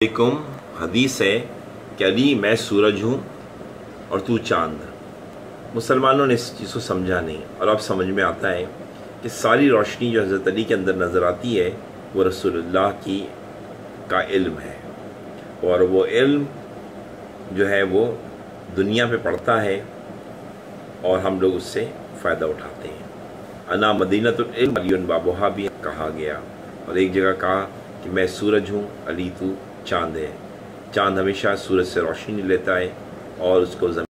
अलैकुम। हदीस है कि अली मैं सूरज हूँ और तू चांद। मुसलमानों ने इस चीज़ को समझा नहीं और अब समझ में आता है कि सारी रोशनी जो हज़रत अली के अंदर नज़र आती है वो रसूलुल्लाह की का इल्म है, और वो इल्म जो है वो दुनिया पे पड़ता है और हम लोग उससे फ़ायदा उठाते हैं। अना मदीनतुल इल्म अलीउन बाबुहा भी कहा गया, और एक जगह कहा कि मैं सूरज हूँ, अली तू चांद है। चांद हमेशा सूरज से रोशनी लेता है और उसको